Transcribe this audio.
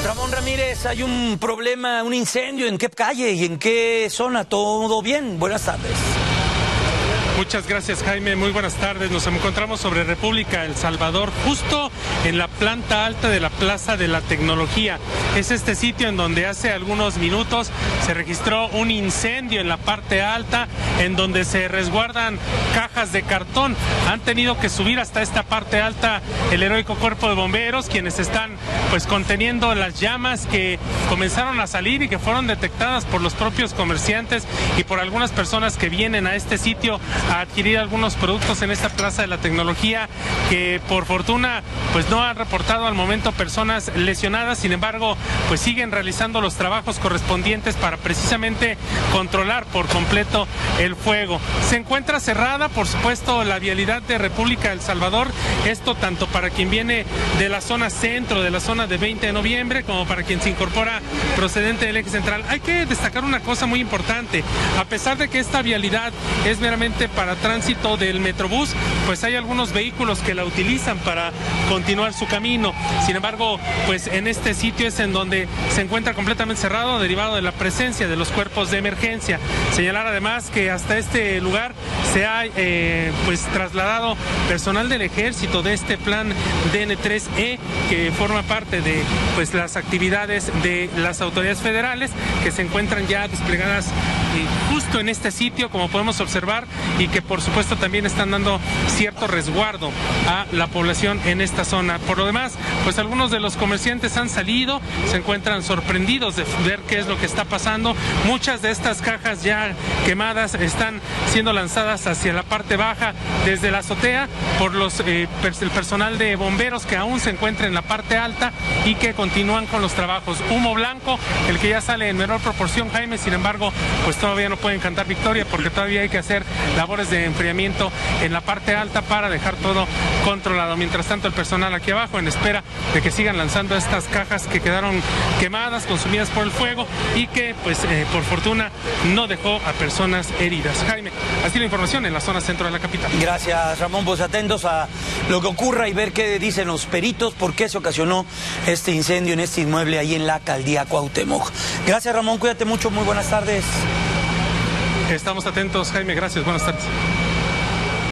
Ramón Ramírez, hay un problema, un incendio. ¿En qué calle y en qué zona? ¿Todo bien? Buenas tardes. Muchas gracias, Jaime. Muy buenas tardes. Nos encontramos sobre República El Salvador, justo en la planta alta de la Plaza de la Tecnología. Es este sitio en donde hace algunos minutos se registró un incendio en la parte alta, en donde se resguardan cajas de cartón. Han tenido que subir hasta esta parte alta el heroico cuerpo de bomberos, quienes están pues conteniendo las llamas que comenzaron a salir y que fueron detectadas por los propios comerciantes y por algunas personas que vienen a este sitio a adquirir algunos productos en esta Plaza de la Tecnología, que por fortuna pues no han reportado al momento personas lesionadas. Sin embargo, pues siguen realizando los trabajos correspondientes para precisamente controlar por completo el fuego. Se encuentra cerrada, por supuesto, la vialidad de República El Salvador, esto tanto para quien viene de la zona centro, de la zona de 20 de noviembre, como para quien se incorpora procedente del eje central. Hay que destacar una cosa muy importante: a pesar de que esta vialidad es meramente para tránsito del Metrobús, pues hay algunos vehículos que la utilizan para continuar su camino. Sin embargo, pues en este sitio es en donde se encuentra completamente cerrado, derivado de la presencia de los cuerpos de emergencia. Señalar además que hasta este lugar se ha pues trasladado personal del ejército de este plan DN3E, que forma parte de pues las actividades de las autoridades federales, que se encuentran ya desplegadas justo en este sitio, como podemos observar, y que por supuesto también están dando cierto resguardo a la población en esta zona. Por lo demás, pues algunos de los comerciantes han salido, se encuentran sorprendidos de ver qué es lo que está pasando. Muchas de estas cajas ya quemadas están siendo lanzadas hacia la parte baja desde la azotea por el personal de bomberos, que aún se encuentra en la parte alta y que continúan con los trabajos. Humo blanco, el que ya sale en menor proporción, Jaime. Sin embargo, pues todavía no pueden cantar victoria, porque todavía hay que hacer labores de enfriamiento en la parte alta para dejar todo controlado. Mientras tanto, el personal aquí abajo en espera de que sigan lanzando estas cajas que quedaron quemadas, consumidas por el fuego, y que pues por fortuna no dejó a personas heridas. Jaime, así la información en la zona centro de la capital. Gracias, Ramón. Pues atentos a lo que ocurra y ver qué dicen los peritos, por qué se ocasionó este incendio en este inmueble ahí en la alcaldía Cuauhtémoc. Gracias, Ramón. Cuídate mucho. Muy buenas tardes. Estamos atentos, Jaime. Gracias. Buenas tardes.